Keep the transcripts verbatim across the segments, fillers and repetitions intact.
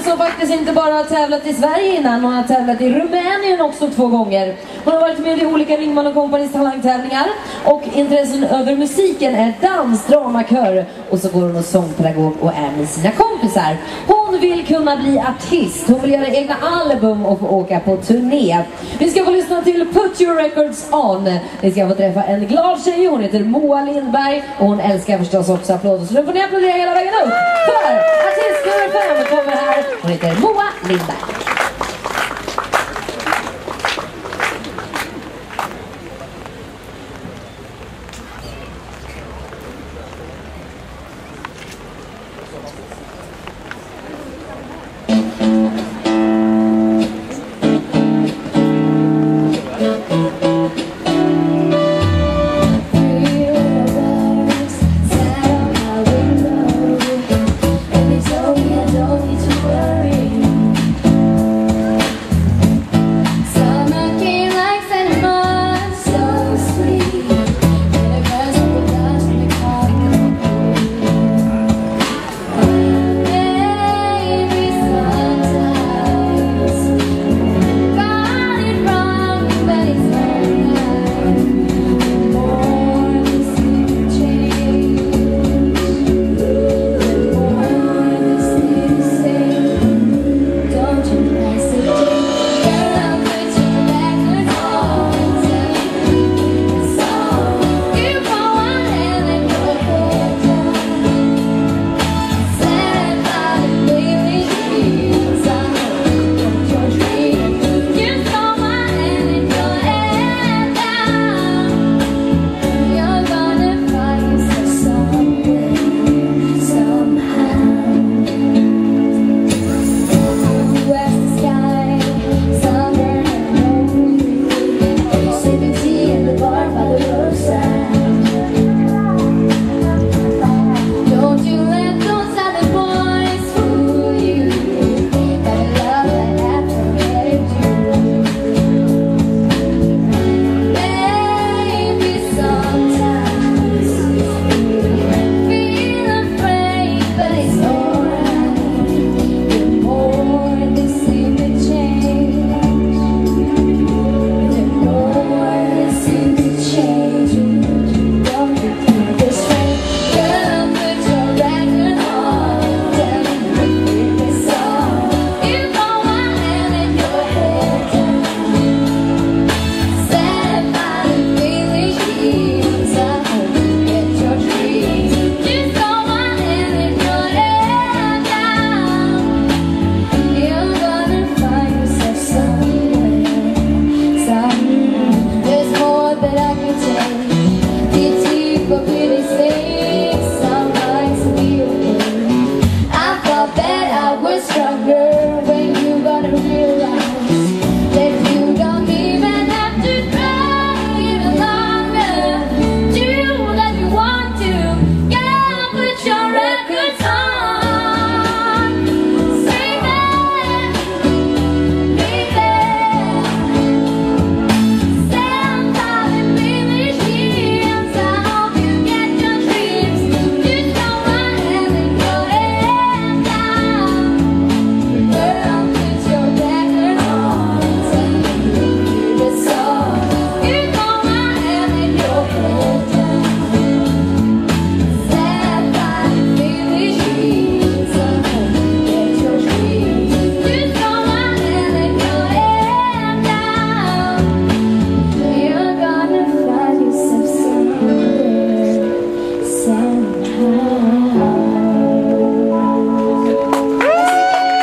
som faktiskt inte bara har tävlat i Sverige innan, hon har tävlat i Rumänien också två gånger. Hon har varit med i olika Ringman och Companys talangtävlingar och intressen över musiken är dans, drama, kör och så går hon och sångpedagog och är med sina kompisar. Hon vill kunna bli artist, hon vill göra egna album och få åka på turné. Vi ska få lyssna till Put Your Records On. Vi ska få träffa en glad tjej, hon heter Moa Lindberg och hon älskar förstås också applåder. Så nu får ni applådera hela vägen upp. För artist nummer fem kommer här, hon heter Moa Lindberg.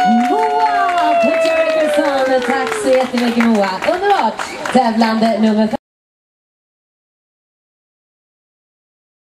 Tack så jättemycket Moa. Underbart! Tävlande nummer fem.